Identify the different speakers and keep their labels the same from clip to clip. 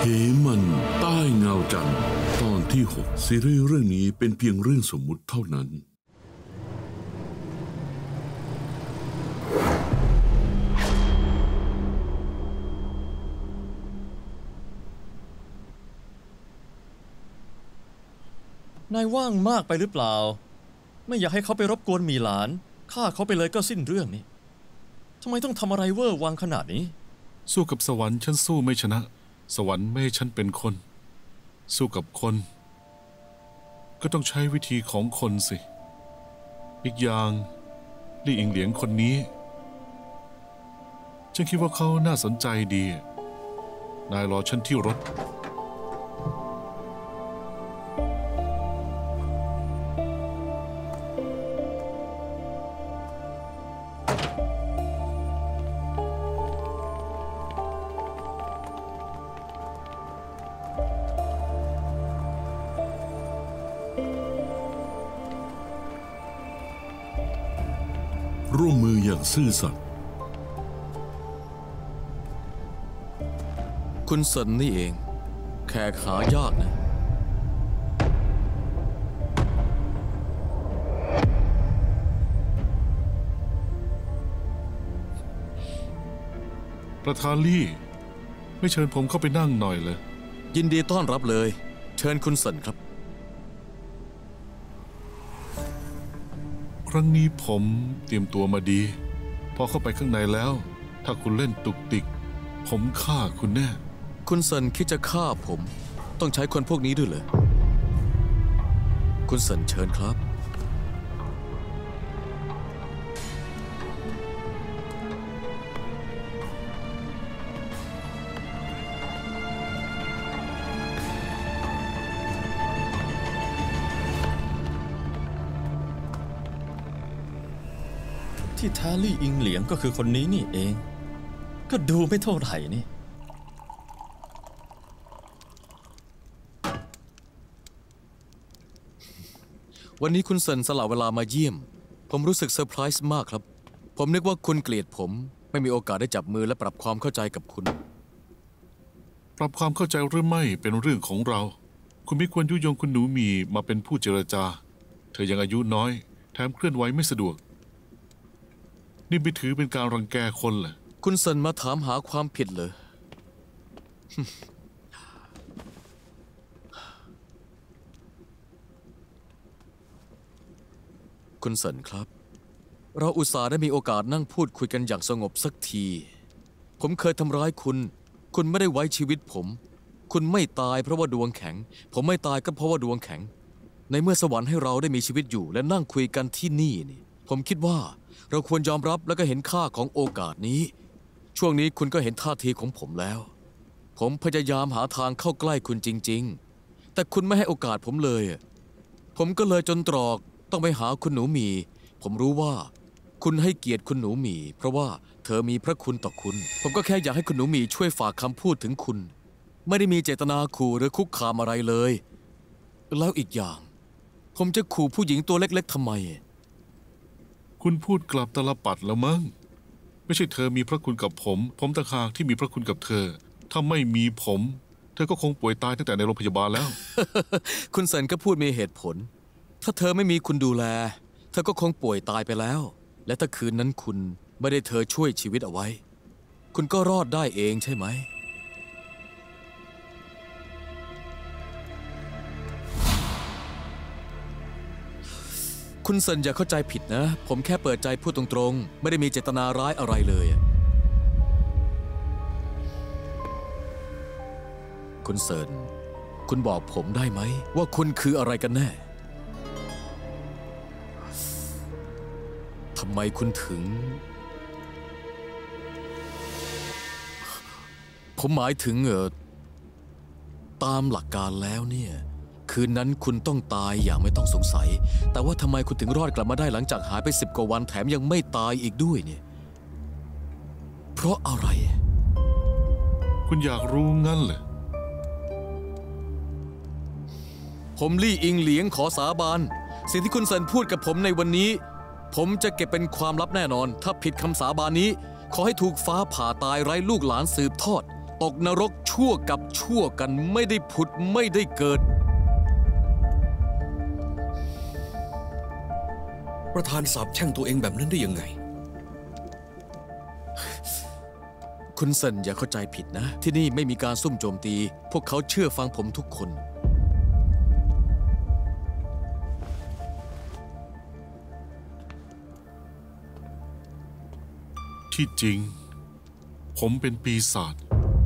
Speaker 1: เหมันใต้เงาจันทร์ตอนที่ 6ซีรีส์เรื่องนี้เป็นเพียงเรื่องสมมุติเท่านั้น
Speaker 2: นายว่างมากไปหรือเปล่าไม่อยากให้เขาไปรบกวนหมีหลานฆ่าเขาไปเลยก็สิ้นเรื่องนี่ทำไมต้องทำอะไรเวอร์วังขนาดนี้
Speaker 3: สู้กับสวรรค์ฉันสู้ไม่ชนะสวรรค์ไม่ให้ฉันเป็นคนสู้กับคนก็ต้องใช้วิธีของคนสิอีกอย่างลี่อิงเหลียงคนนี้ฉันคิดว่าเขาน่าสนใจดีนายรอฉันที่รถ
Speaker 1: ร่วมมืออย่างซื่อสัตย์
Speaker 2: คุณเซินนี่เองแขกหายากนะ
Speaker 3: ประธานลี่ไม่เชิญผมเข้าไปนั่งหน่อยเลย
Speaker 2: ยินดีต้อนรับเลยเชิญคุณเซินครับ
Speaker 3: ครั้งนี้ผมเตรียมตัวมาดีพอเข้าไปข้างในแล้วถ้าคุณเล่นตุกติกผมฆ่าคุณแน่
Speaker 2: คุณเซินคิดจะฆ่าผมต้องใช้คนพวกนี้ด้วยเหรอคุณเซินเชิญครับที่แท้ลี่อิงเหลียงก็คือคนนี้นี่เองก็ดูไม่เท่าไหร่นี่วันนี้คุณเซินสละเวลามาเยี่ยมผมรู้สึกเซอร์ไพรส์มากครับผมนึกว่าคุณเกลียดผมไม่มีโอกาสได้จับมือและปรับความเข้าใจกับคุณ
Speaker 3: ปรับความเข้าใจหรือไม่เป็นเรื่องของเราคุณไม่ควรยุยงคุณหนูมีมาเป็นผู้เจรจาเธอยังอายุน้อยแถมเคลื่อนไหวไม่สะดวกนี่ไม่ถือเป็นการรังแกคนเหรอ
Speaker 2: คุณเซินมาถามหาความผิดเหรอ คุณเซินครับเราอุตส่าห์ได้มีโอกาสนั่งพูดคุยกันอย่างสงบสักทีผมเคยทำร้ายคุณคุณไม่ได้ไว้ชีวิตผมคุณไม่ตายเพราะว่าดวงแข็งผมไม่ตายก็เพราะว่าดวงแข็งในเมื่อสวรรค์ให้เราได้มีชีวิตอยู่และนั่งคุยกันที่นี่ผมคิดว่าเราควรยอมรับและก็เห็นค่าของโอกาสนี้ช่วงนี้คุณก็เห็นท่าทีของผมแล้วผมพยายามหาทางเข้าใกล้คุณจริงๆแต่คุณไม่ให้โอกาสผมเลยผมก็เลยจนตรอกต้องไปหาคุณหนูหมีผมรู้ว่าคุณให้เกียรติคุณหนูหมีเพราะว่าเธอมีพระคุณต่อคุณผมก็แค่อยากให้คุณหนูหมีช่วยฝากคำพูดถึงคุณไม่ได้มีเจตนาขู่หรือคุกคามอะไรเลยแล้วอีกอย่างผมจะขู่ผู้หญิงตัวเล็กๆทำไม
Speaker 3: คุณพูดกลับตลปัดแล้วมั้งไม่ใช่เธอมีพระคุณกับผมต่างหากที่มีพระคุณกับเธอถ้าไม่มีผมเธอก็คงป่วยตายตั้งแต่ในโรงพยาบาลแล้ว
Speaker 2: คุณเซินก็พูดมีเหตุผลถ้าเธอไม่มีคุณดูแลเธอก็คงป่วยตายไปแล้วและถ้าคืนนั้นคุณไม่ได้เธอช่วยชีวิตเอาไว้คุณก็รอดได้เองใช่ไหมคุณเซินอย่าเข้าใจผิดนะผมแค่เปิดใจพูดตรงๆไม่ได้มีเจตนาร้ายอะไรเลยคุณเซินคุณบอกผมได้ไหมว่าคุณคืออะไรกันแน่ทำไมคุณถึงผมหมายถึงตามหลักการแล้วเนี่ยคืนนั้นคุณต้องตายอย่างไม่ต้องสงสัยแต่ว่าทำไมคุณถึงรอดกลับมาได้หลังจากหายไป10 กว่าวันแถมยังไม่ตายอีกด้วยเนี่ยเพราะอะไร
Speaker 3: คุณอยากรู้งั้นเหรอ
Speaker 2: ผมลี่อิงเหลียงขอสาบานสิ่งที่คุณเซินพูดกับผมในวันนี้ผมจะเก็บเป็นความลับแน่นอนถ้าผิดคำสาบานนี้ขอให้ถูกฟ้าผ่าตายไร้ลูกหลานสืบทอดตกนรกชั่วกับชั่วกันไม่ได้ผุดไม่ได้เกิด
Speaker 4: ประธานสาปแช่งตัวเองแบบนั้นได้ยังไง
Speaker 2: คุณเซินอย่าเข้าใจผิดนะ ที่นี่ไม่มีการซุ่มโจมตี พวกเขาเชื่อฟังผมทุกคน
Speaker 3: ที่จริง ผมเป็นปีศาจ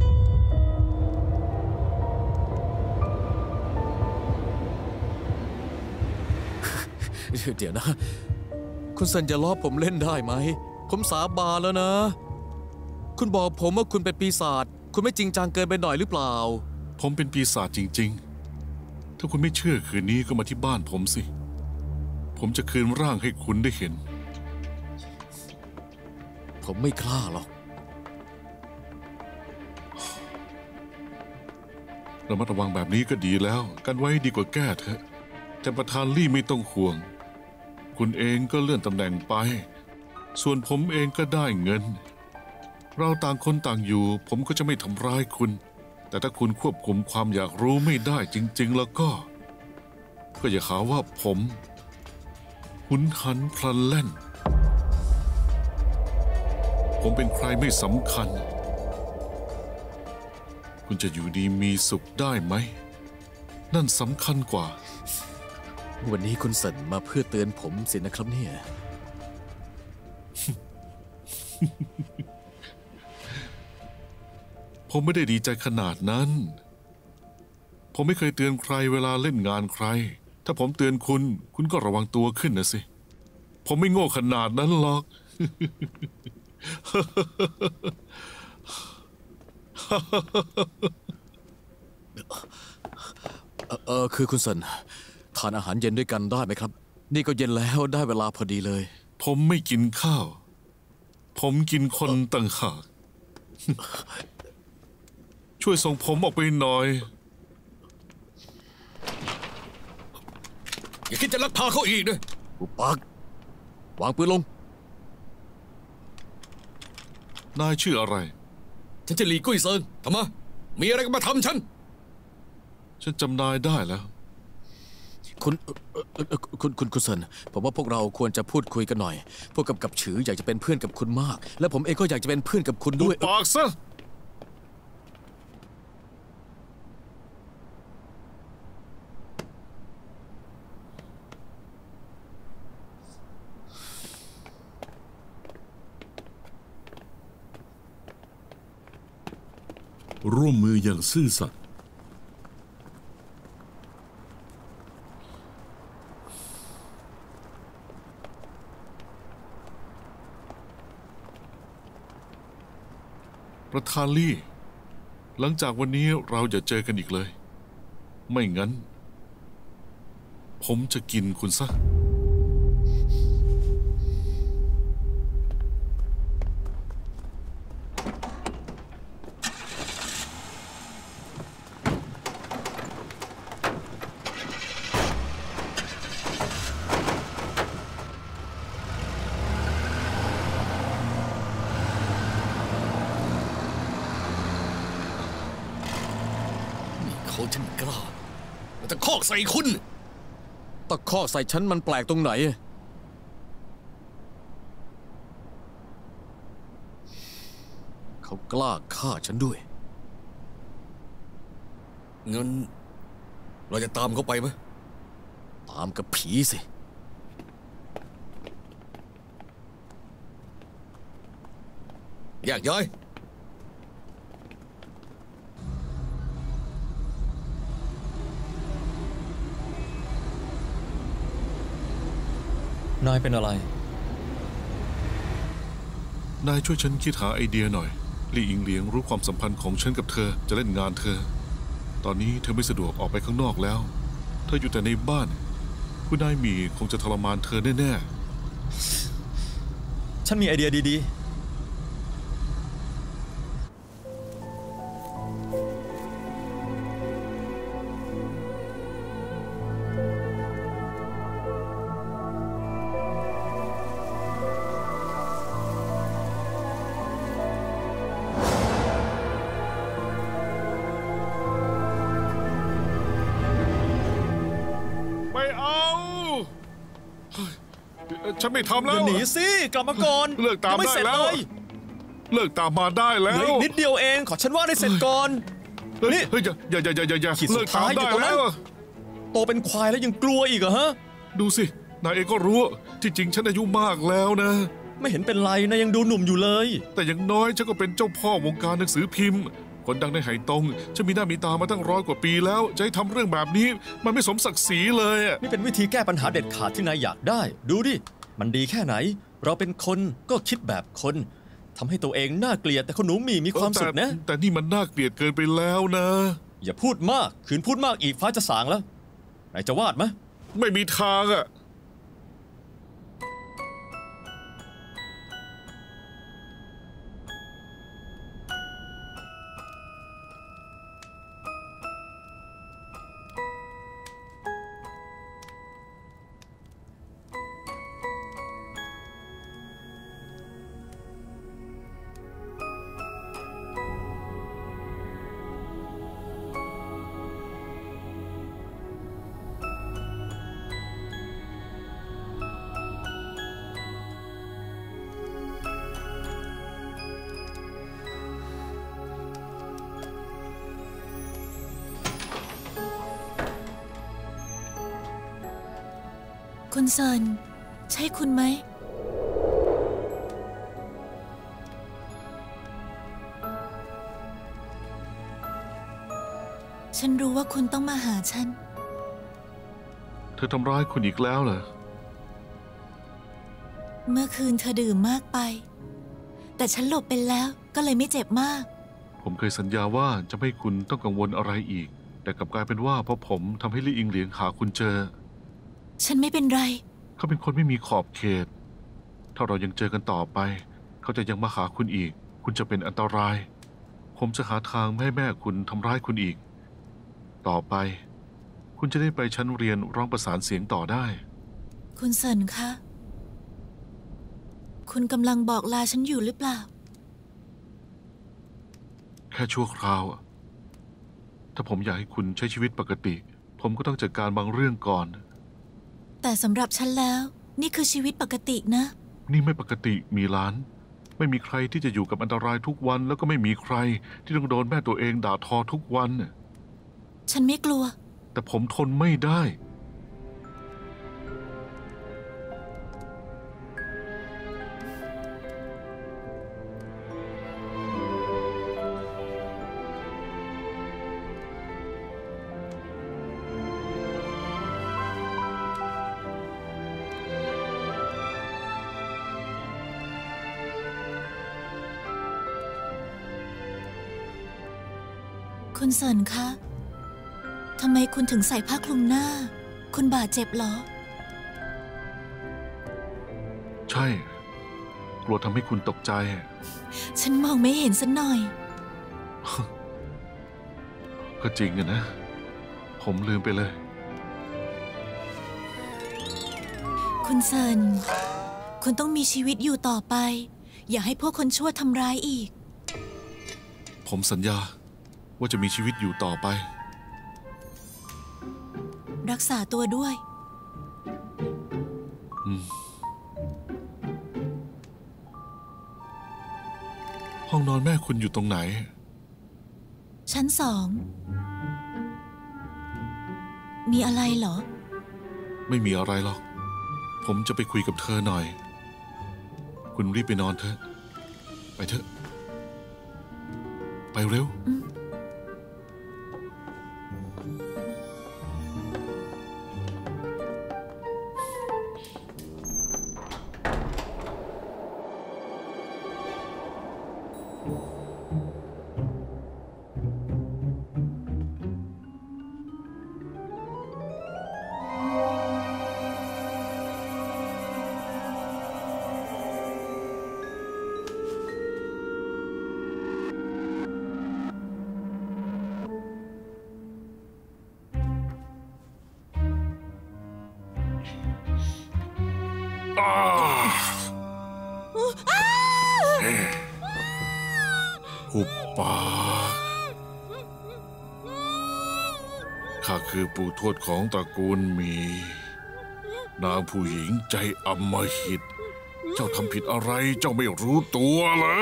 Speaker 2: เดี๋ยวนะ คุณเซินจะล้อผมเล่นได้ไหม ผมสาบานแล้วนะ คุณบอกผมว่าคุณเป็นปีศาจ คุณไม่จริงจังเกินไปหน่อยหรือเปล่า
Speaker 3: ผมเป็นปีศาจจริงๆ ถ้าคุณไม่เชื่อคืนนี้ก็มาที่บ้านผมสิ ผมจะคืนร่างให้คุณได้เห็น
Speaker 2: ผมไม่กล้าหรอก
Speaker 3: ระมัดระวังแบบนี้ก็ดีแล้ว กันไว้ดีกว่าแก้เถอะ แต่ประธานลี่ไม่ต้องห่วง คุณเองก็เลื่อนตำแหน่งไป ส่วนผมเองก็ได้เงิน เราต่างคนต่างอยู่ ผมก็จะไม่ทำร้ายคุณ แต่ถ้าคุณควบคุมความอยากรู้ไม่ได้จริงๆแล้วก็อย่าหาว่าผมหุนหันพลันแล่น ผมเป็นใครไม่สำคัญ คุณจะอยู่ดีมีสุขได้ไหม นั่นสำคัญกว่า
Speaker 2: วันนี้คุณเซินมาเพื่อเตือนผมสินะครับเนี่ย
Speaker 3: ผมไม่ได้ดีใจขนาดนั้น ผมไม่เคยเตือนใครเวลาเล่นงานใคร ถ้าผมเตือนคุณ คุณก็ระวังตัวขึ้นนะสิ ผมไม่โง่ขนาดนั้นหรอก
Speaker 2: คือคุณเซินทานอาหารเย็นด้วยกันได้ไหมครับ นี่ก็เย็นแล้วได้เวลาพอดีเลย
Speaker 3: ผมไม่กินข้าว ผมกินคนต่างหาก ช่วยส่งผมออกไปหน่อย
Speaker 4: อย่าคิดจะลักพาเขาอีกนะ
Speaker 2: อุปากวางปืนลง
Speaker 3: นายชื่ออะไร
Speaker 4: ฉันจะหลีกุ้ยเซิงทำไมมีอะไรก็มาทำฉัน
Speaker 3: ฉันจำนายได้แล้ว
Speaker 2: คุณเซินผมว่าพวกเราควรจะพูดคุยกันหน่อย พวกกำกับฉืออยากจะเป็นเพื่อนกับคุณมาก และผมเองก็อยากจะเป็นเพื่อนกับคุณด้วย
Speaker 3: ปากซะ
Speaker 1: ร่วมมืออย่างซื่อสัตย์
Speaker 3: ประธานลี่ หลังจากวันนี้เราอย่าเจอกันอีกเลย ไม่งั้น ผมจะกินคุณซะ
Speaker 4: เขาฉันกล้าแล้วจะคอกใส่คุณ
Speaker 2: ตะคอกใส่ฉันมันแปลกตรงไหน เขากล้าฆ่าฉันด้วย
Speaker 4: งั้นเราจะตามเขาไปไหม
Speaker 2: ตามกับผีสิ
Speaker 4: แยกย้าย
Speaker 5: นายเป็นอะไร
Speaker 3: นายช่วยฉันคิดหาไอเดียหน่อย ลี่อิงเหลียงรู้ความสัมพันธ์ของฉันกับเธอจะเล่นงานเธอ ตอนนี้เธอไม่สะดวกออกไปข้างนอกแล้ว เธออยู่แต่ในบ้าน คุณนายหมีคงจะทรมานเธอแน่ๆ
Speaker 5: ฉันมีไอเดียดีๆ
Speaker 3: ฉันไม่ทำ
Speaker 5: อ
Speaker 3: แล้ว
Speaker 5: ย่าหนีสิกลับมาก่อน
Speaker 3: เลิกตาม
Speaker 5: ยังไม่
Speaker 3: ได้
Speaker 5: เสร็จ
Speaker 3: แล้ว
Speaker 5: เลย
Speaker 3: เลิกตามมาได้แล้
Speaker 5: เหลือ
Speaker 3: ว
Speaker 5: อีกนิดเดียวเองขอฉันว่าได้เสร็จก่อน นี่
Speaker 3: เฮ้ยอย่า
Speaker 5: ขีดสุ
Speaker 3: เลิ
Speaker 5: ด
Speaker 3: ก
Speaker 5: ท้า
Speaker 3: ตาม
Speaker 5: ยอยู่
Speaker 3: ได้
Speaker 5: ตรงนั้
Speaker 3: แล้
Speaker 5: น
Speaker 3: ว
Speaker 5: โตเป็นควายแล้วยังกลัวอีกเหรอฮะ
Speaker 3: ดูสินายเองก็รู้ที่จริงฉันอายุมากแล้วนะ
Speaker 5: ไม่เห็นเป็นไรนะยังดูหนุ่มอยู่เลย
Speaker 3: แต่อย่างน้อยฉันก็เป็นเจ้าพ่อวงการหนังสือพิมพ์ คนดังในไหตงฉันมีหน้ามีตามาตั้ง100 กว่าปีแล้วจะให้ทำเรื่องแบบนี้มันไม่สมศักดิ์ศรีเลยอะ
Speaker 5: นี่เป็นวิธีแก้ปัญหาเด็ดขาดที่นายอยากได้ ดูดิ มันดีแค่ไหน เราเป็นคนก็คิดแบบคนทำให้ตัวเองน่าเกลียดแต่คนหนูหมีมีความสุขนะ
Speaker 3: แต่นี่มันน่าเกลียดเกินไปแล้วนะ
Speaker 5: อย่าพูดมากขืนพูดมากอีกฟ้าจะสางแล้วนายจะวาดไหม
Speaker 3: ไม่มีทางอะ
Speaker 6: คุณเซินใช่คุณไหมฉันรู้ว่าคุณต้องมาหาฉัน
Speaker 3: เธอทำร้ายคุณอีกแล้วเหรอ
Speaker 6: เมื่อคืนเธอดื่มมากไป แต่ฉันหลบไปแล้วก็เลยไม่เจ็บมาก
Speaker 3: ผมเคยสัญญาว่าจะไม่ให้คุณต้องกังวลอะไรอีก แต่กลับกลายเป็นว่าเพราะผมทำให้ลี่อิงเหลียงหาคุณเจอ
Speaker 6: ฉันไม่เป็นไร
Speaker 3: เขาเป็นคนไม่มีขอบเขต ถ้าเรายังเจอกันต่อไป เขาจะยังมาหาคุณอีก คุณจะเป็นอันตราย ผมจะหาทางไม่ให้แม่คุณทำร้ายคุณอีก ต่อไป คุณจะได้ไปชั้นเรียนร้องประสานเสียงต่อได้
Speaker 6: คุณเซินคะ คุณกำลังบอกลาฉันอยู่หรือเปล่า
Speaker 3: แค่ชั่วคราวอะถ้าผมอยากให้คุณใช้ชีวิตปกติ ผมก็ต้องจัดการบางเรื่องก่อน
Speaker 6: แต่สำหรับฉันแล้วนี่คือชีวิตปกตินะ
Speaker 3: นี่ไม่ปกติมีล้าน ไม่มีใครที่จะอยู่กับอันตรายทุกวัน แล้วก็ไม่มีใครที่ต้องโดนแม่ตัวเองด่าทอทุกวัน
Speaker 6: ฉันไม่กลัว
Speaker 3: แต่ผมทนไม่ได้
Speaker 6: คุณเซินคะทำไมคุณถึงใส่ผ้าคลุมหน้า คุณบาดเจ็บเหรอ
Speaker 3: ใช่ กลัวทำให้คุณตกใจ
Speaker 6: ฉันมองไม่เห็นสักหน่อย
Speaker 3: ก็จริงอะนะ ผมลืมไปเลย
Speaker 6: คุณเซินคุณต้องมีชีวิตอยู่ต่อไป อย่าให้พวกคนชั่วทำร้ายอีก
Speaker 3: ผมสัญญาว่าจะมีชีวิตอยู่ต่อไป
Speaker 6: รักษาตัวด้วย
Speaker 3: ห้องนอนแม่คุณอยู่ตรงไหน
Speaker 6: ชั้น 2 มีอะไรเหรอ
Speaker 3: ไม่มีอะไรหรอก ผมจะไปคุยกับเธอหน่อย คุณรีบไปนอนเถอะ ไปเถอะ ไปเร็ว หุบปากข้าคือปู่ทวดของตระกูลหมีนางผู้หญิงใจอำมหิต เจ้าทำผิดอะไรเจ้าไม่รู้ตัวเหรอ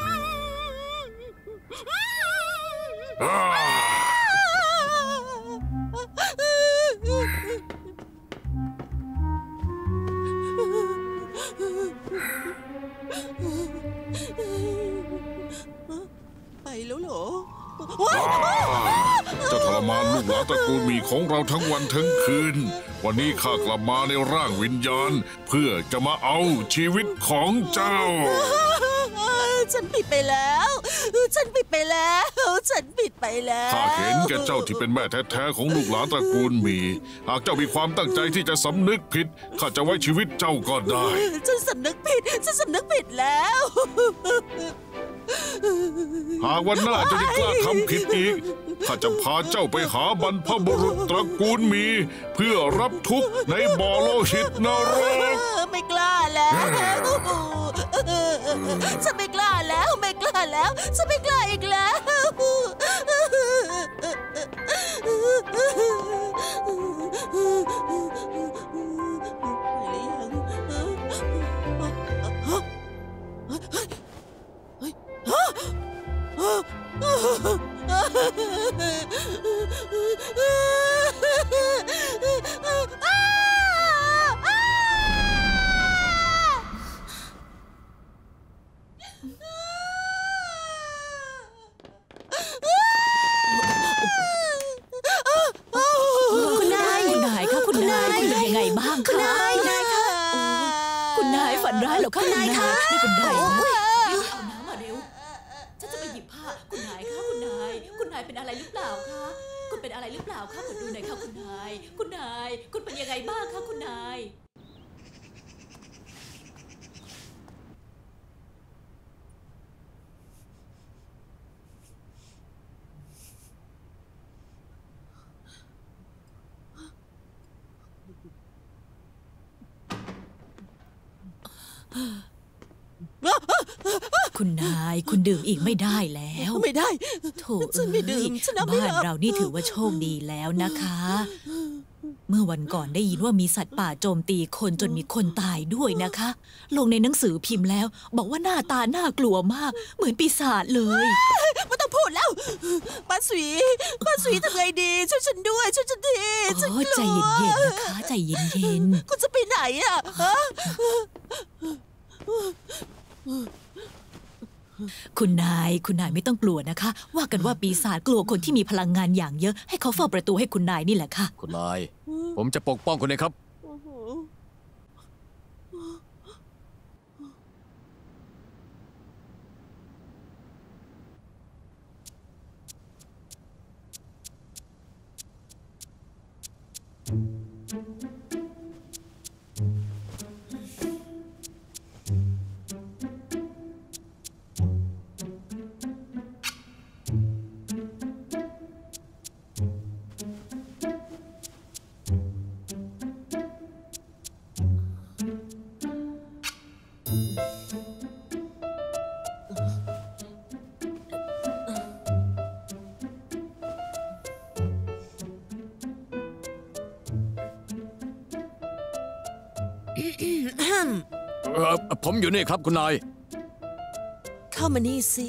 Speaker 6: ไปแล้วเหรอ
Speaker 3: เจ้าทรมานลูกหลานตระกูลหมีของเราทั้งวันทั้งคืน วันนี้ข้ากลับมาในร่างวิญญาณ เพื่อจะมาเอาชีวิตของเจ้า
Speaker 6: ฉันผิดไปแล้ว ฉันผิดไปแล้ว ฉันผิดไปแล้ว
Speaker 3: ข้าเห็นแก่เจ้าที่เป็นแม่แท้ๆของลูกหลานตระกูลหมี หากเจ้ามีความตั้งใจที่จะสำนึกผิดข้าจะไว้ชีวิตเจ้าก็ได้
Speaker 6: ฉันสำนึกผิด ฉันสำนึกผิดแล้ว
Speaker 3: หากวันหน้าเจ้ายังกล้าทำผิดอีกข้าจะพาเจ้าไปหาบรรพบุรุษตระกูลหมี เพื่อรับทุกข์ในบ่อโลหิตนรก
Speaker 6: ไม่กล้าแล้ว ฉันไม่กล้าแล้ว ไม่กล้าแล้ว ฉันไม่กล้าอีกแล้วคุณนายคะคุณนายเป็นยังไงบ้างคะคุณนายค่ะคุณนายฝันร้ายเหรอคะคุณนายคะไม่เป็นไรนะเอาน้ำมาเร็วฉันจะไปหยิบผ้าคุณนายคะคุณนายเป็นอะไรหรือเปล่าคะคุณเป็นอะไรหรือเปล่าคะขอดูหน่อยค่ะคุณนายคุณเป็นยังไงบ้างคะคุณนายคุณดื่มอีกไม่ได้แล้วไม่ได้โถฉันไม่ดื่มบ้านเรานี่ถือว่าโชคดีแล้วนะคะ เมื่อวันก่อนได้ยินว่ามีสัตว์ป่าโจมตีคนจนมีคนตายด้วยนะคะลงในหนังสือพิมพ์แล้วบอกว่าหน้าตาน่ากลัวมากเหมือนปีศาจเลยไม่ต้องพูดแล้วป้าสวีทำไงดีช่วยฉันด้วยช่วยฉันทีฉันกลัวใจเย็นๆนะคะใจเย็นๆคุณจะไปไหนอ่ะคุณนายไม่ต้องกลัวนะคะ ว่ากันว่าปีศาจกลัวคนที่มีพลังงานอย่างเยอะให้เขาเฝ้าประตูให้คุณนายนี่แหละค่ะ
Speaker 2: คุณนาย ผมจะปกป้องคุณเองครับ ผมอยู่นี่ครับคุณนาย
Speaker 6: เข้ามานี่สิ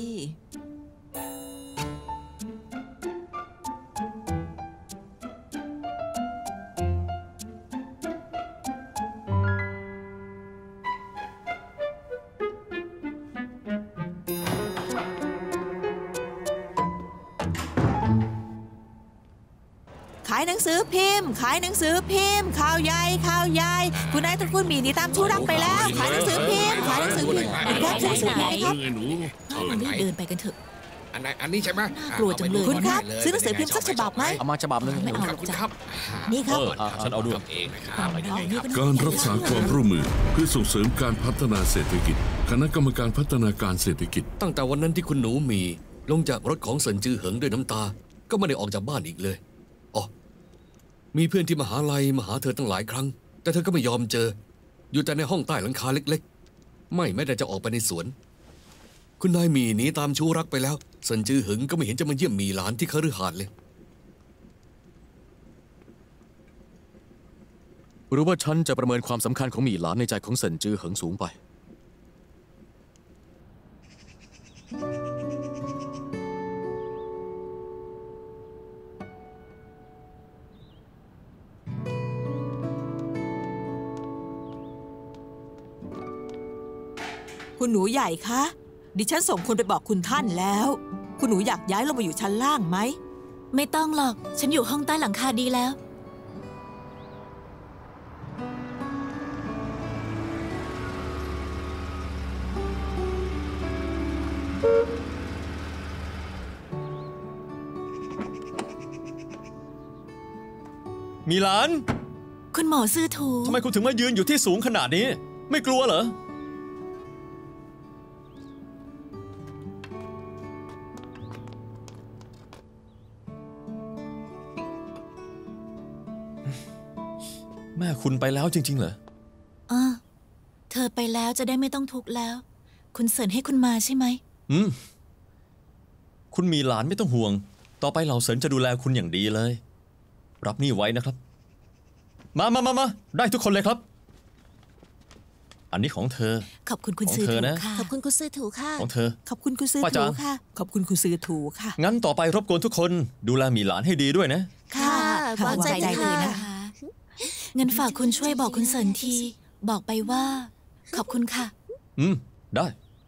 Speaker 6: ขายหนังสือพิมพ์ข่าวใหญ่คุณนายตระกูลหมีนี่ตามชูรักไปแล้วขายหนังสือพิมพ์ครับหนังสือพิมพ์ครับเดินไปกันเถอะ
Speaker 4: อันนี้ใช่ไหม
Speaker 6: กลัวจังเลยคุณครับซื้อหนังสือพิมพ์สักฉบับไหม
Speaker 2: เอามาฉบับนึง
Speaker 6: ไม่เอาหรอกจ้ะนี่ครับ
Speaker 5: ฉันเอาด้วย
Speaker 1: การรักษาความร่วมมือเพื่อส่งเสริมการพัฒนาเศรษฐกิจคณะกรรมการพัฒนาการเศรษฐกิจ
Speaker 4: ตั้งแต่วันนั้นที่คุณหนูมีลงจากรถของเซินจือเหิงด้วยน้ำตาก็ไม่ได้ออกจากบ้านอีกเลยอ๋อมีเพื่อนที่มหาลัยมาหาเธอตั้งหลายครั้งแต่เธอก็ไม่ยอมเจออยู่แต่ในห้องใต้หลังคาเล็กๆไม่ได้จะออกไปในสวนคุณนายหมีหนีตามชู้รักไปแล้วเซินจือเหิงก็ไม่เห็นจะมาเยี่ยมหมีหลานที่คฤหาสน์เลย
Speaker 2: หรือว่าฉันจะประเมินความสำคัญของหมี่หลานในใจของเซินจือเหิงสูงไป
Speaker 7: คุณหนูใหญ่คะดิฉันส่งคนไปบอกคุณท่านแล้ว คุณหนูอยากย้ายลงมาอยู่ชั้นล่างไหม
Speaker 6: ไม่ต้องหรอก ฉันอยู่ห้องใต้หลังคาดีแล้ว
Speaker 5: มีหลาน
Speaker 6: คุณหมอซื่อถู
Speaker 5: ทำไมคุณถึงมายืนอยู่ที่สูงขนาดนี้ ไม่กลัวเหรอ แม่คุณไปแล้วจริงๆเหรอ
Speaker 6: เธอไปแล้วจะได้ไม่ต้องทุกข์แล้ว คุณเสินให้คุณมาใช่ไหม
Speaker 5: คุณมีหลานไม่ต้องห่วง ต่อไปเหล่าเสินจะดูแลคุณอย่างดีเลย รับนี่ไว้นะครับ มาได้ทุกคนเลยครับ อันนี้ของเธอ
Speaker 6: ขอบคุณคุณซื้อ
Speaker 5: ของเธ
Speaker 6: ถู
Speaker 5: อนะ
Speaker 6: ค่ะ
Speaker 8: ขอบคุณคุณซื้อถูค่ะ
Speaker 5: ของเธอ
Speaker 7: ขอบคุณคุณซื้อ
Speaker 5: ป้า
Speaker 7: ถู
Speaker 5: จ๋า
Speaker 7: ค่ะ ขอบคุณคุณซื้อถูค่ะ
Speaker 5: งั้นต่อไปรบกวนทุกคนดูแลหมีหลานให้ดีด้วยนะ
Speaker 8: ค่ะ
Speaker 6: ค่ะ
Speaker 8: วางใจ
Speaker 6: วางใจ
Speaker 8: ค่ะ
Speaker 6: เลยนะคะ เงินฝากคุณช่วยบอกคุณเสินที บอกไปว่า ขอบคุณค่ะ
Speaker 5: ได้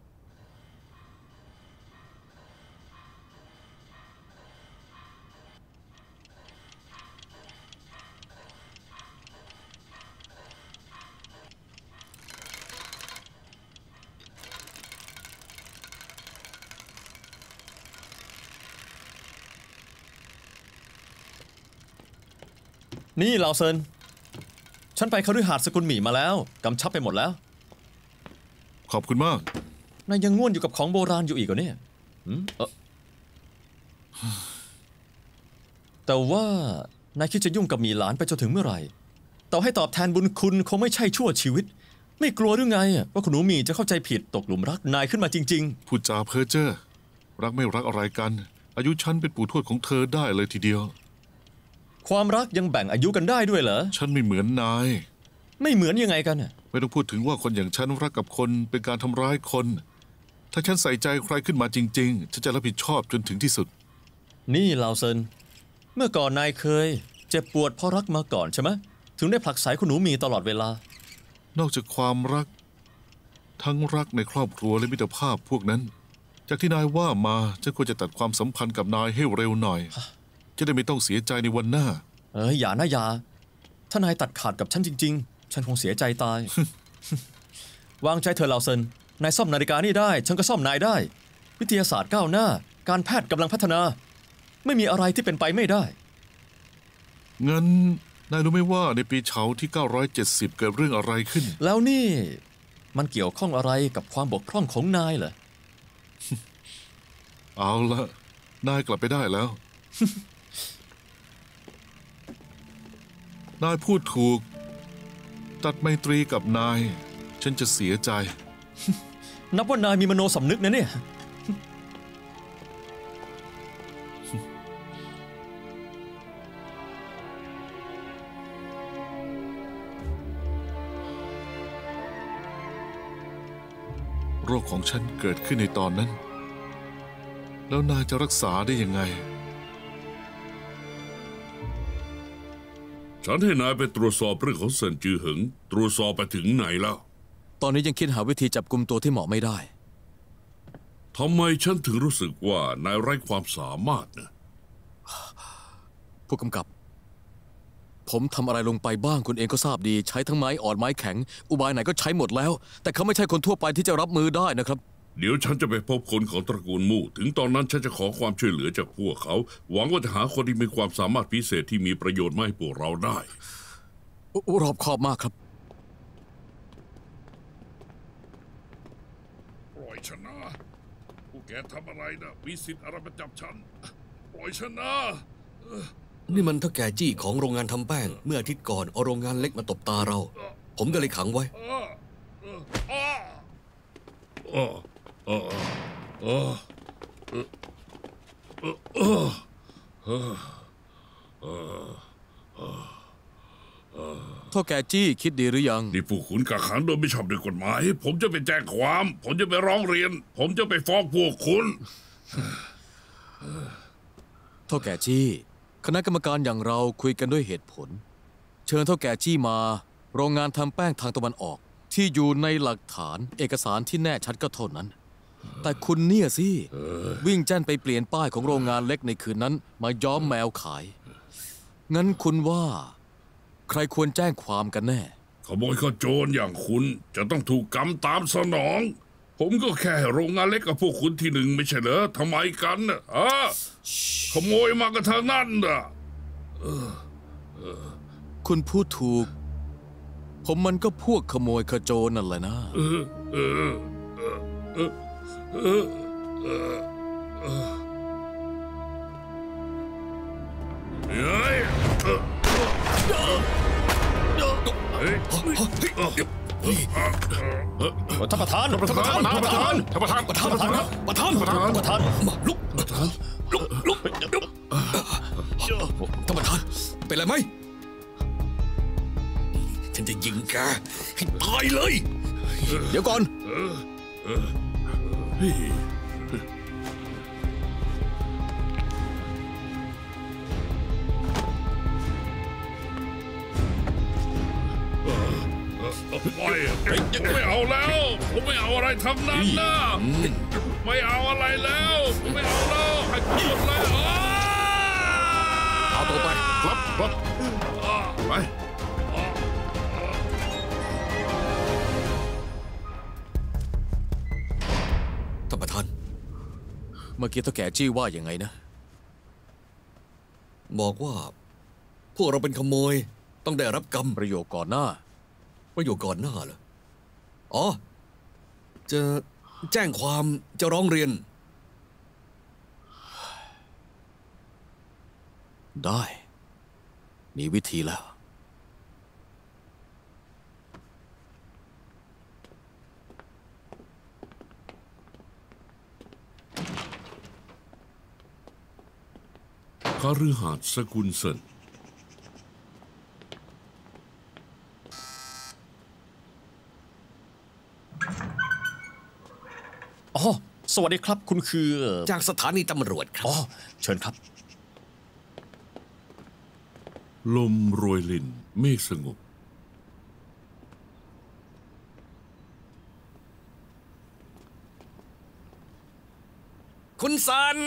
Speaker 5: นี่เหล่าเซิน ฉันไปคฤหาสน์สกุลหมี่มาแล้วกำชับไปหมดแล้ว
Speaker 3: ขอบคุณมาก
Speaker 5: นายยังง่วนอยู่กับของโบราณอยู่อีกเหรอเนี่ยแต่ว่านายคิดจะยุ่งกับหมีหลานไปจนถึงเมื่อไหร่ ต่อให้ตอบแทนบุญคุณคงไม่ใช่ชั่วชีวิต ไม่กลัวหรือไงว่าคุณหนูหมีจะเข้าใจผิดตกหลุมรักนายขึ้นมาจริง
Speaker 3: พูดจาเพ้อเจ้อรักไม่รักอะไรกัน อายุฉันเป็นปู่ทวดของเธอได้เลยทีเดียว
Speaker 5: ๆ ความรักยังแบ่งอายุกันได้ด้วยเหรอ
Speaker 3: ฉันไม่เหมือนนาย
Speaker 5: ไม่เหมือนยังไงกันน่ะ
Speaker 3: ไม่ต้องพูดถึงว่าคนอย่างฉันรักกับคนเป็นการทำร้ายคน ถ้าฉันใส่ใจใครขึ้นมาจริงๆ ฉันจะรับผิดชอบจนถึงที่สุด
Speaker 5: นี่เหล่าเซิน เมื่อก่อนนายเคยเจ็บปวดเพราะรักมาก่อนใช่ไหมถึงได้ผลักไสคุณหนูหมีตลอดเวลา
Speaker 3: นอกจากความรัก ทั้งรักในครอบครัวและมิตรภาพพวกนั้น จากที่นายว่ามาฉันควรจะตัดความสัมพันธ์กับนายให้เร็วหน่อย จะได้ไม่ต้องเสียใจในวันหน้า
Speaker 5: อย่านะอย่าถ้านายตัดขาดกับฉันจริงๆ ฉันคงเสียใจตาย วางใจเธอเหล่าเซิน นายซ่อมนาฬิกานี่ได้ ฉันก็ซ่อมนายได้ วิทยาศาสตร์ก้าวหน้า การแพทย์กำลังพัฒนา ไม่มีอะไรที่เป็นไปไม่ได้
Speaker 3: งั้นนายรู้ไหมว่าในปีเฉาที่ 970 เกิดเรื่องอะไรขึ้น
Speaker 5: แล้วนี่มันเกี่ยวข้องอะไรกับความบกพร่องของนายเหรอ
Speaker 3: เอาละนายกลับไปได้แล้ว นายพูดถูก ตัดไมตรีกับนาย ฉันจะเสียใจ
Speaker 5: นับว่านายมีมโนสำนึกนะเนี่ย
Speaker 3: โรคของฉันเกิดขึ้นในตอนนั้น แล้วนายจะรักษาได้ยังไง
Speaker 1: ฉันให้นายไปตรวจสอบเรื่องของเซินจือเหิงตรวจสอบไปถึงไหนแล้ว
Speaker 2: ตอนนี้ยังคิดหาวิธีจับกุมตัวที่เหมาะไม่ได้
Speaker 1: ทำไมฉันถึงรู้สึกว่านายไร้ความสามารถนะ
Speaker 2: ผู้กำกับ ผมทำอะไรลงไปบ้างคุณเองก็ทราบดี ใช้ทั้งไม้อ่อนไม้แข็ง อุบายไหนก็ใช้หมดแล้ว แต่เขาไม่ใช่คนทั่วไปที่จะรับมือได้นะครับ
Speaker 1: เดี๋ยวฉันจะไปพบคนของตระกูลมู่ ถึงตอนนั้นฉันจะขอความช่วยเหลือจากพวกเขา หวังว่าจะหาคนที่มีความสามารถพิเศษที่มีประโยชน์มาให้พวกเราได้
Speaker 2: รอบคอบมากครับ
Speaker 1: ปล่อยฉันนะพวกแกทำอะไรนะมีสิทธิ์อะไรมาจับฉัน ปล่อยฉันนะ
Speaker 4: นี่มันเท่าแก่จี้ของโรงงานทำแป้ง เมื่ออาทิตย์ก่อนเอาโรงงานเล็กมาตบตาเรา ผมก็เลยขังไว้
Speaker 1: ฉ
Speaker 2: เท่าแก่จี้คิดดีหรือยัง
Speaker 1: นี่พวกคุณกักขังโดยไม่ชอบด้วยกฎหมาย ผมจะไปแจ้งความ ผมจะไปร้องเรียน ผมจะไปฟ้องพวกคุณ
Speaker 2: เท่าแก่จี้คณะกรรมการอย่างเราคุยกันด้วยเหตุผล เชิญเท่าแก่จี้มา โรงงานทำแป้งทางตะวันออก ที่อยู่ในหลักฐานเอกสารที่แน่ชัดก็เท่านั้น แต่คุณเนี่ยสิวิ่งแจ้นไปเปลี่ยนป้ายของโรงงานเล็กในคืนนั้นมาย้อมแมวขาย งั้นคุณว่าใครควรแจ้งความกันแน่
Speaker 1: ขโมยข้าโจรอย่างคุณจะต้องถูกกรรมตามสนอง ผมก็แค่โรงงานเล็กกับพวกคุณที่หนึ่งไม่ใช่เหรอทำไมกันน่ะขโมยมากันทางนั้นน่ะ
Speaker 2: คุณพูดถูก ผมมันก็พวกขโมยขโจรนั่นแหละนะ
Speaker 5: ท่านประธานท่านประธานท่านประธานท่านประธานประธานประธานประธานประธานลุกประธานลุก
Speaker 4: ท่านประธานเป็นไรไหมฉันจะยิงแกให้ตายเลย
Speaker 2: เดี๋ยวก่อน
Speaker 1: ไม่เอาแล้วผมไม่เอาอะไรทั้งนั้นนะไม่เอาอะไรแล้วผมไม่เอาแล้วให้พูดเลย
Speaker 4: เอาตัวไป
Speaker 1: รับไป
Speaker 4: ท่านประธาน
Speaker 2: เมื่อกี้เท่าแก่จี้ว่าอย่างไงนะ
Speaker 4: บอกว่า พวกเราเป็นขโมยต้องได้รับกรรม
Speaker 2: ประโยคก่อนหน้า
Speaker 4: ประโยคก่อนหน้าเหรออ๋อจะแจ้งความจะร้องเรียน
Speaker 2: ได้ มีวิธีแล้ว
Speaker 1: คฤหาสน์สกุลเซิน
Speaker 5: อ๋อสวัสดีครับคุณคือ
Speaker 4: จากสถานีตำรวจครับ
Speaker 5: อ๋อเชิญครับ
Speaker 1: ลมโรยลินเมฆสงบ
Speaker 4: คุณซัน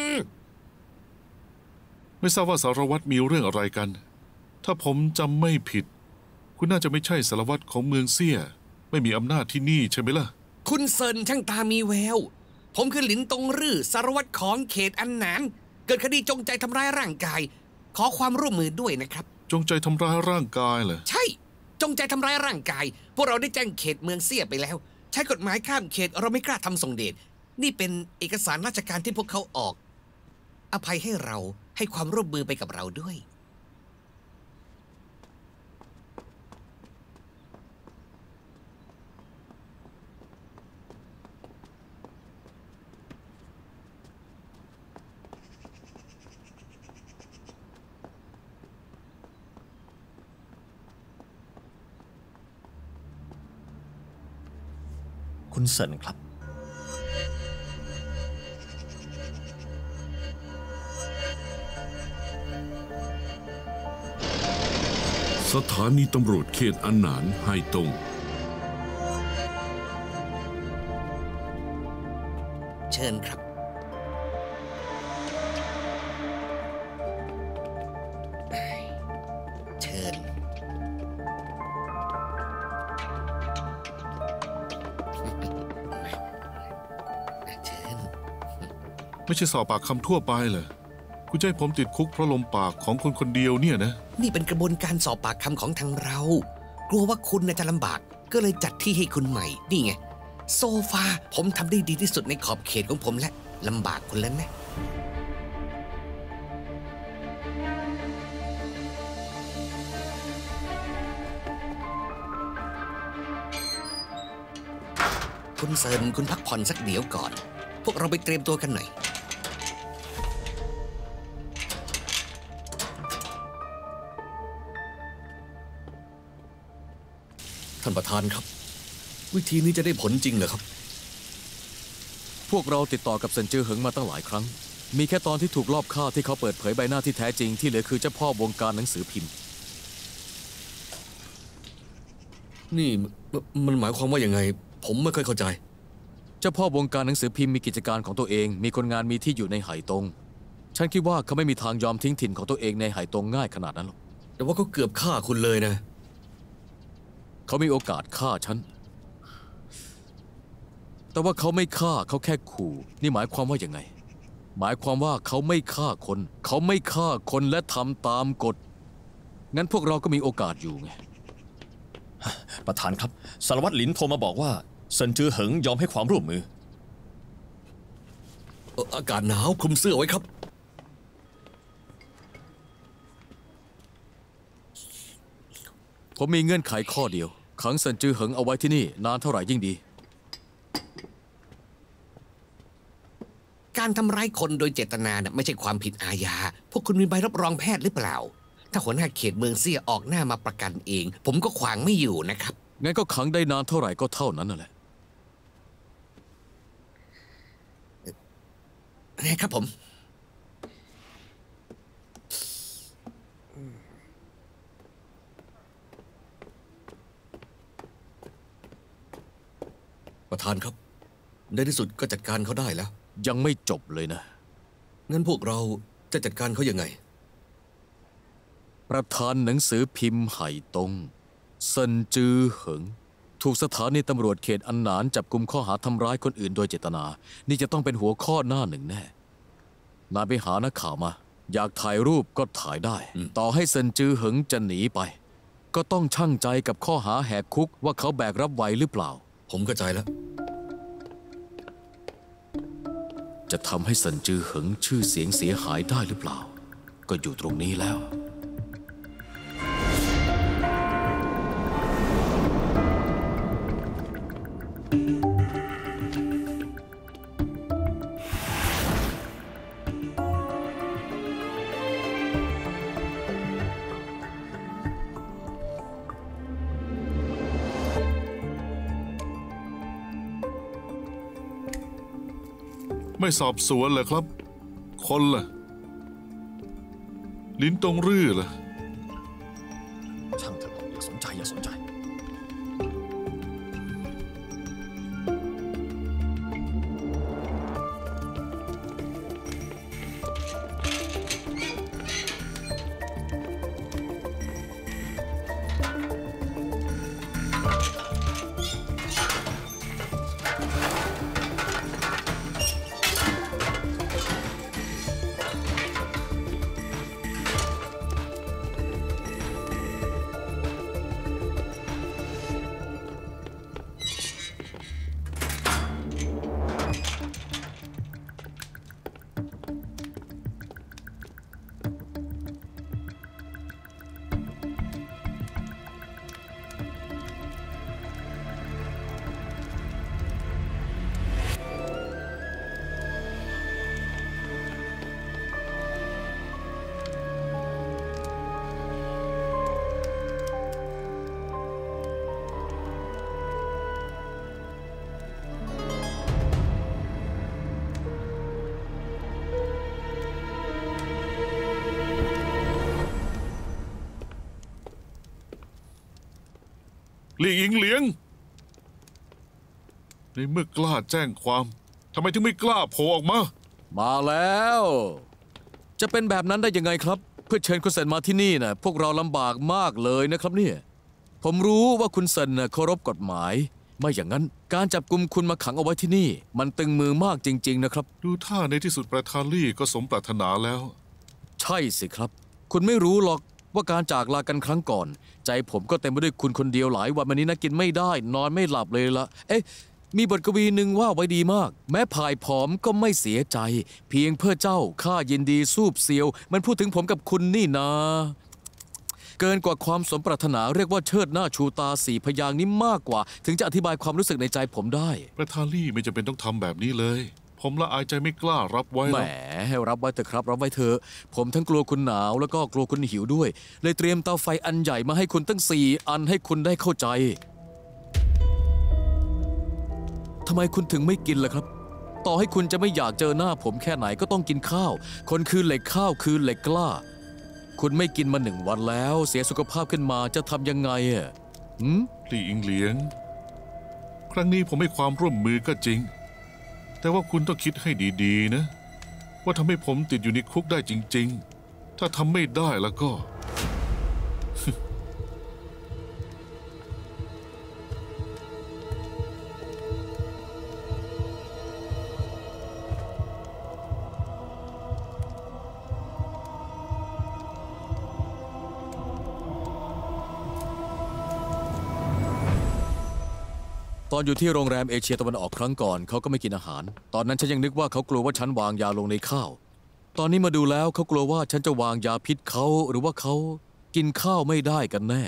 Speaker 3: ไม่ทราบว่าสารวัตรมีเรื่องอะไรกัน ถ้าผมจำไม่ผิด คุณน่าจะไม่ใช่สารวัตรของเมืองเซี่ย ไม่มีอำนาจที่นี่ใช่ไหมล่ะ
Speaker 4: คุณเซินช่างตามีแวว ผมคือหลินตงรื่อสารวัตรของเขตอันหนาน เกิดคดีจงใจทำร้ายร่างกาย ขอความร่วมมือด้วยนะครับ
Speaker 3: จงใจทำร้ายร่างกายเหรอ
Speaker 4: ใช่ จงใจทำร้ายร่างกาย พวกเราได้แจ้งเขตเมืองเซี่ยไปแล้ว ใช้กฎหมายข้ามเขตเราไม่กล้าทำส่งเดช นี่เป็นเอกสารราชการที่พวกเขาออก อภัยให้เราให้ความร่วมมือไปกับเราด้วย
Speaker 5: คุณเซินครับ
Speaker 1: สถานีตำรวจเขตอันหนานไฮตง
Speaker 4: เชิญครับ เชิญ เชิญ
Speaker 3: ไม่ใช่สอบปากคำทั่วไปเหรอ คุณจะให้ผมติดคุกเพราะลมปากของคนคนเดียวเนี่ยนะ
Speaker 4: นี่เป็นกระบวนการสอบปากคำของทางเรา กลัวว่าคุณจะลำบาก ก็เลยจัดที่ให้คุณใหม่ นี่ไง โซฟาผมทำได้ดีที่สุดในขอบเขตของผมและลำบากคุณแล้วนะ คุณเซินคุณพักผ่อนสักเดี๋ยวก่อน พวกเราไปเตรียมตัวกันหน่อยท่านประธานครับ วิธีนี้จะได้ผลจริงเหรอครับ
Speaker 2: พวกเราติดต่อกับเซินจือเหิงมาตั้งหลายครั้ง มีแค่ตอนที่ถูกลอบฆ่าที่เขาเปิดเผยใบหน้าที่แท้จริงที่เหลือคือเจ้าพ่อวงการหนังสือพิมพ์
Speaker 4: นี่มันหมายความว่ายังไง ผมไม่ค่อยเข้าใจ
Speaker 2: เจ้าพ่อวงการหนังสือพิมพ์มีกิจการของตัวเอง มีคนงานมีที่อยู่ในไหตง ฉันคิดว่าเขาไม่มีทางยอมทิ้งถิ่นของตัวเองในไหตงง่ายขนาดนั้นหรอก
Speaker 4: แต่ว่าเขาเกือบฆ่าคุณเลยนะ
Speaker 2: เขามีโอกาสฆ่าฉัน แต่ว่าเขาไม่ฆ่าเขาแค่ขู่ นี่หมายความว่าอย่างไง หมายความว่าเขาไม่ฆ่าคน เขาไม่ฆ่าคนและทำตามกฎ งั้นพวกเราก็มีโอกาสอยู่ไง
Speaker 5: ประธานครับสารวัตรหลินโทรมาบอกว่าเซินจือเหิงยอมให้ความร่วมมือ
Speaker 4: อากาศหนาวคลุมเสื้อไว้ครับ
Speaker 2: ผมมีเงื่อนไขข้อเดียว ขังเซินจือเหิงเอาไว้ที่นี่นานเท่าไหร่ยิ่งดี
Speaker 8: การทำร้ายคนโดยเจตนาเนี่ยไม่ใช่ความผิดอาญา พวกคุณมีใบรับรองแพทย์หรือเปล่า ถ้าหัวหน้าเขตเมืองเซี่ยออกหน้ามาประกันเอง ผมก็ขวางไม่อยู่นะครับ
Speaker 2: งั้นก็ขังได้นานเท่าไหร่ก็เท่านั้นนั่นแหละ
Speaker 8: นะครับผม
Speaker 4: ประธานครับ ในที่สุดก็จัดการเขาได้แล้ว
Speaker 2: ยังไม่จบเลยนะ
Speaker 4: งั้นพวกเราจะจัดการเขายังไง
Speaker 2: ประธานหนังสือพิมพ์ไหตงเซินจือเหิงถูกสถานีตำรวจเขตอันหนานจับกุมข้อหาทำร้ายคนอื่นโดยเจตนา นี่จะต้องเป็นหัวข้อหน้าหนึ่งแน่นายไปหานักข่าวมา อยากถ่ายรูปก็ถ่ายได้ ต่อให้เซินจือเหิงจะหนีไป ก็ต้องชั่งใจกับข้อหาแหกคุกว่าเขาแบกรับไหวหรือเปล่า
Speaker 4: ผมเข้าใจแล้ว
Speaker 2: จะทำให้เซินจือเหิงชื่อเสียงเสียหายได้หรือเปล่า ก็อยู่ตรงนี้แล้ว
Speaker 3: ไม่สอบสวนเลยครับ คนล่ะ ลิ้นตรงรื่อล่ะ
Speaker 5: ช่างเถอะอย่าสนใจอย่าสนใจ
Speaker 3: หลี่อิงเหลียง ในเมื่อกล้าแจ้งความทำไมถึงไม่กล้าโผล่ออกมา
Speaker 2: มาแล้ว จะเป็นแบบนั้นได้ยังไงครับ เพื่อเชิญคุณเซินมาที่นี่นะพวกเราลำบากมากเลยนะครับเนี่ย ผมรู้ว่าคุณเซินนะเคารพกฎหมาย ไม่อย่างนั้นการจับกุมคุณมาขังเอาไว้ที่นี่ มันตึงมือมากจริงๆนะครับ
Speaker 3: ดูท่าในที่สุดประธานลี่ก็สมปรารถนาแล้ว
Speaker 2: ใช่สิครับ คุณไม่รู้หรอกว่าการจากลากันครั้งก่อน ใจผมก็เต็มไปด้วยคุณคนเดียวหลายวันมานี้นะกินไม่ได้นอนไม่หลับเลยละเอ๊ะมีบทกวีหนึ่งว่าไว้ดีมาก แม้พายผอมก็ไม่เสียใจ เพียงเพื่อเจ้าข้ายินดีสูบเสียว มันพูดถึงผมกับคุณนี่นา เกินกว่าความสมปรารถนาเรียกว่าเชิดหน้าชูตาสี่พยางค์นี้มากกว่า ถึงจะอธิบายความรู้สึกในใจผมได้
Speaker 3: ประธานลี่ไม่จำเป็นต้องทำแบบนี้เลย ผมละอายใจไม่กล้ารับไว้
Speaker 2: แหม
Speaker 3: แล้ว
Speaker 2: ให้รับไว้เถอะครับรับไว้เถอะผมทั้งกลัวคุณหนาวแล้วก็กลัวคุณหิวด้วย เลยเตรียมเตาไฟอันใหญ่มาให้คุณตั้ง4 อันให้คุณได้เข้าใจทำไมคุณถึงไม่กินล่ะครับ ต่อให้คุณจะไม่อยากเจอหน้าผมแค่ไหนก็ต้องกินข้าว คนคือเหล็กข้าวคือเหล็กกล้า คุณไม่กินมา1 วันแล้ว เสียสุขภาพขึ้นมาจะทำยังไงอ่ะ
Speaker 3: หลี่อิงเหลียง ครั้งนี้ผมให้ความร่วมมือก็จริง แต่ว่าคุณต้องคิดให้ดีๆนะ ว่าทำให้ผมติดอยู่ในคุกได้จริงๆ ถ้าทำไม่ได้แล้วก็
Speaker 2: ตอนอยู่ที่โรงแรมเอเชียตะวันออกครั้งก่อนเขาก็ไม่กินอาหาร ตอนนั้นฉันยังนึกว่าเขากลัวว่าฉันวางยาลงในข้าว ตอนนี้มาดูแล้วเขากลัวว่าฉันจะวางยาพิษเขาหรือว่าเขากินข้าวไม่ได้กันแน่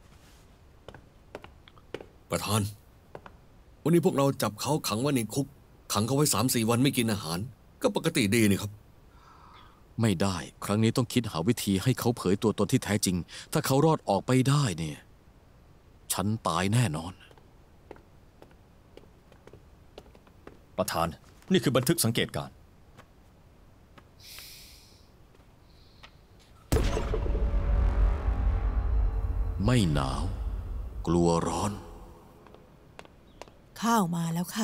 Speaker 4: ประธาน วันนี้พวกเราจับเขาขังไว้ในคุก ขังเขาไว้3-4 วันไม่กินอาหาร ก็ปกติดีนี่ครับ
Speaker 2: ไม่ได้ ครั้งนี้ต้องคิดหาวิธีให้เขาเผยตัวตนที่แท้จริง ถ้าเขารอดออกไปได้เนี่ยฉันตายแน่นอน
Speaker 5: ประธาน นี่คือบันทึกสังเกตการณ์
Speaker 2: ไม่หนาว กลัวร้อน
Speaker 7: ข้าวมาแล้วค่ะ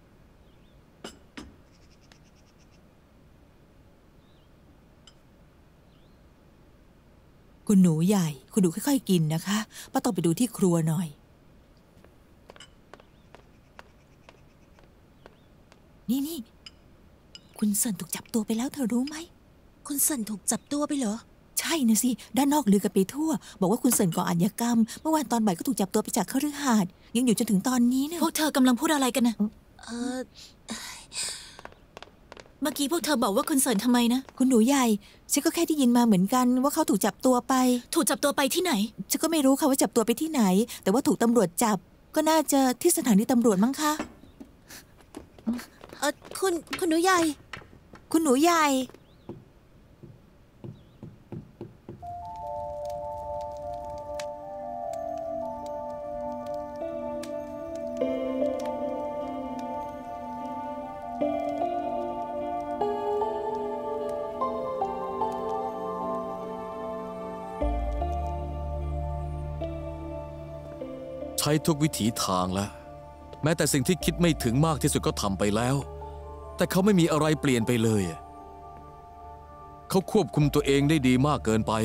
Speaker 7: คุณหนูใหญ่ คุณหนูค่อยๆกินนะคะป้าต้องไปดูที่ครัวหน่อย นี่คุณเซินถูกจับตัวไปแล้วเธอรู้ไหมคุณเซินถูกจับตัวไปเหรอ ใช่นะสิด้านนอกลือกันไปทั่ว บอกว่าคุณเซินก่ออาชญากรรม เมื่อวานตอนบ่ายก็ถูกจับตัวไปจากคฤหาสน์ยังอยู่จนถึงตอนนี้นะ
Speaker 6: พวกเธอกำลังพูดอะไรกันนะเมื่อกี้พวกเธอบอกว่าคุณเสิร์นทำไมนะ
Speaker 7: คุณหนูใหญ่ฉันก็แค่ได้ยินมาเหมือนกันว่าเขาถูกจับตัวไป
Speaker 6: ถูกจับตัวไปที่ไหน
Speaker 7: ฉันก็ไม่รู้ค่ะว่าจับตัวไปที่ไหน แต่ว่าถูกตำรวจจับก็น่าจะที่สถานีตำรวจมั้งคะคุณหนูใหญ่ คุณหนูใหญ่
Speaker 2: ใช้ทุกวิถีทางแล้ว แม้แต่สิ่งที่คิดไม่ถึงมากที่สุดก็ทำไปแล้ว แต่เขาไม่มีอะไรเปลี่ยนไปเลย เขาควบคุมตัวเองได้ดีมากเกินไป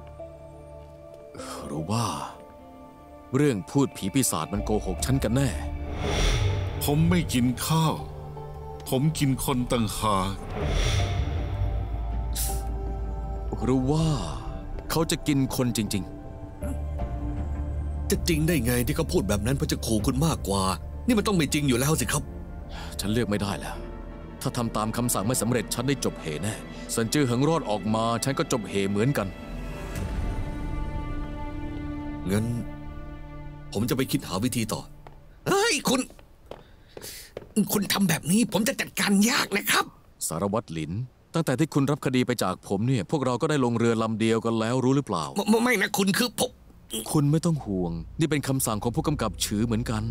Speaker 2: หรือว่าเรื่องพูดผีปีศาจมันโกหกฉันกันแน่
Speaker 3: ผมไม่กินข้าว ผมกินคนต่างหาก
Speaker 2: หรือว่าเขาจะกินคนจริง
Speaker 4: จะจริงได้ไงที่เขาพูดแบบนั้นเพราะจะขู่คุณมากกว่า นี่มันต้องไม่จริงอยู่แล้วสิครับ
Speaker 2: ๆ ฉันเลือกไม่ได้แล้ว ถ้าทำตามคำสั่งไม่สำเร็จฉันได้จบเหแน่เซินจื้อเหิงรอดออกมาฉันก็จบเหเหมือนกัน
Speaker 4: งั้น ผมจะไปคิดหาวิธีต่อ
Speaker 8: เฮ้ยคุณทำแบบนี้ผมจะจัดการยากนะครับ
Speaker 2: สารวัตรหลิน ตั้งแต่ที่คุณรับคดีไปจากผมเนี่ยพวกเราก็ได้ลงเรือลำเดียวกันแล้วรู้หรือเปล่า
Speaker 8: ไม่นะคุณคือผม
Speaker 2: คุณไม่ต้องห่วง นี่เป็นคำสั่งของผู้กำกับฉือเหมือนกัน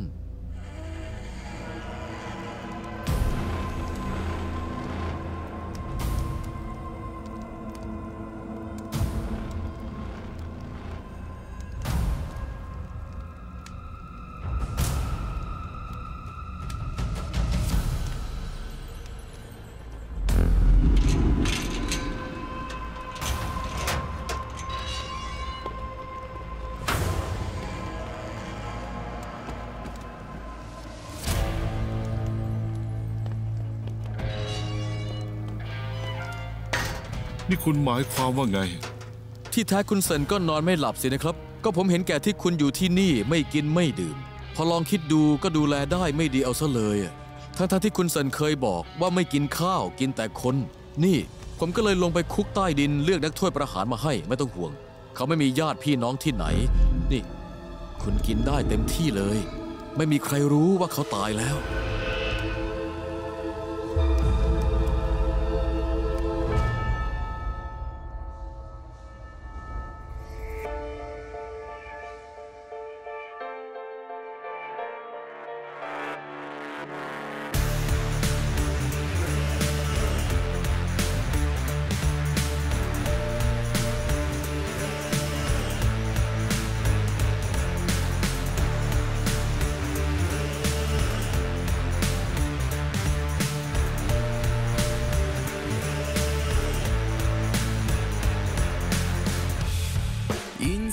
Speaker 3: นี่คุณหมายความว่าไง
Speaker 2: ที่แท้คุณเซินก็นอนไม่หลับสินะครับ ก็ผมเห็นแก่ที่คุณอยู่ที่นี่ไม่กินไม่ดื่ม พอลองคิดดูก็ดูแลได้ไม่ดีเอาซะเลยทั้งที่คุณเซินเคยบอกว่าไม่กินข้าวกินแต่คน นี่ผมก็เลยลงไปคุกใต้ดินเลือกนักโทษประหารมาให้ไม่ต้องห่วง เขาไม่มีญาติพี่น้องที่ไหน นี่ คุณกินได้เต็มที่เลย ไม่มีใครรู้ว่าเขาตายแล้ว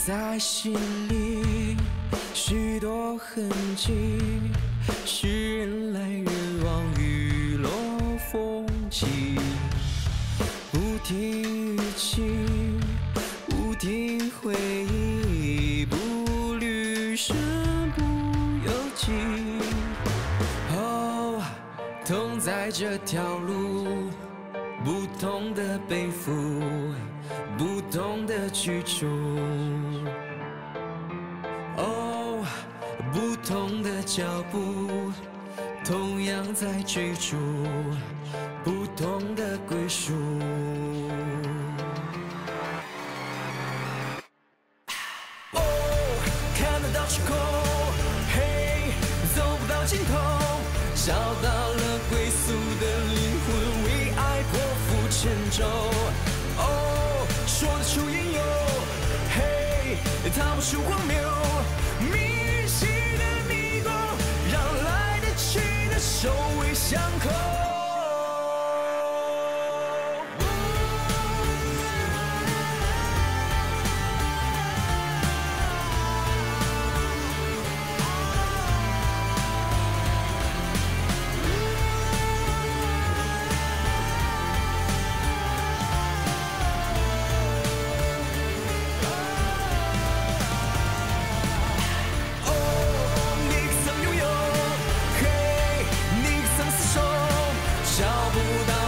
Speaker 9: 在心里，许多痕迹，是人来人往，雨落风起，不停语气，不停回忆，步履声不由己。哦，同在这条路，不同的背负，不同的居住。哦，不同的脚步，同样在追逐，不同的归属。哦，看得到出口，嘿，走不到尽头，找到了归宿的灵魂，为爱破釜沉舟。哦，说得出缘由，嘿，逃不出荒谬，命运系的迷宫，让来得去的首尾相扣。找不到